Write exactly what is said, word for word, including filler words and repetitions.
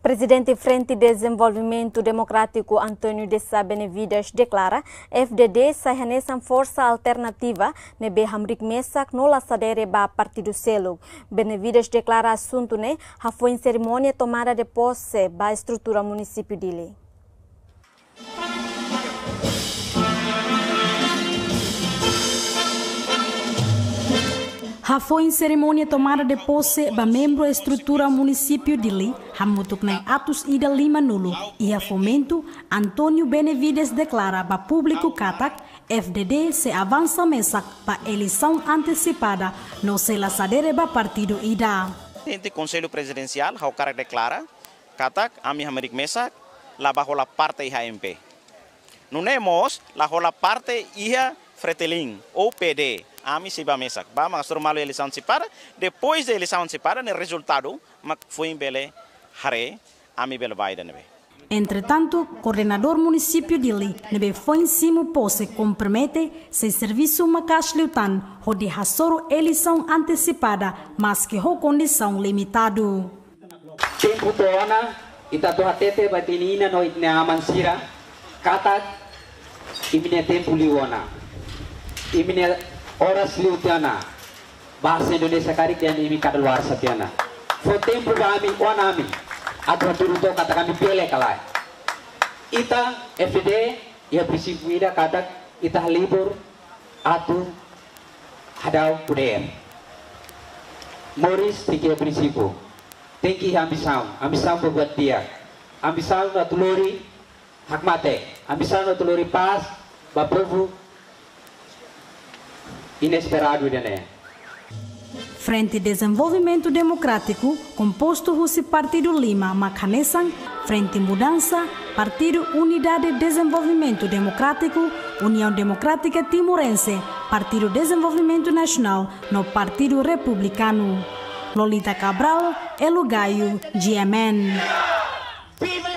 Presidente Frente de Desenvolvimento Democrático Antônio de Sá Benevides declara F D D sai nessa força alternativa nebe Hamrik Mesak no laçadere ba Partido Selo. Benevides declara assunto né ha foi em cerimônia tomada de posse ba estrutura município dele. Ha foi em cerimônia tomada de posse ba membro da estrutura município de Li, hamutuk na atos ida lima nulo, e a fomento, Antônio Benevides declara ba público katak, F D D se avança mesak pa eleição antecipada, no se laçadere ba partido ida. Presidente Conselho Presidencial, o cara declara, katak, ami Hamrik Mesak, la bajo la parte I H M P. Nunemos, la bajo la parte I H Fretilin, O P D. Ami se ba mesak, ba masturmalo eleição antecipada, depois da eleição antecipada, no resultado, mak foi em bele hare, ami bele vai nebe. Entretanto, coordenador município de Li, nebe foi em cima posse compromete se serviço macas liutan, onde hasoro eleição antecipada, mas que ho condição limitado. Tempo toana, ita to hatete batinina no itne amansira, kata imine tempo liwana, imine Oras liutiana, bahasa Indonesia karik dan imi kadaluar satiana. For tempo kami, wanami, atau turuto kata kami pilih kalai. Ita F D, ya prinsip ida kata ita libur atau hadau puder. Morris tiga prinsip. Tengki ambisau, ambisau berbuat dia, ambisau natulori hak mate, ambisau natulori pas, baprovu. Inesperado, né? Frente de Desenvolvimento Democrático, composto por Partido Lima, Macanessan, Frente Mudança, Partido Unidade de Desenvolvimento Democrático, União Democrática Timorense, Partido Desenvolvimento Nacional, no Partido Republicano. Lolita Cabral, Elugaio, G M N.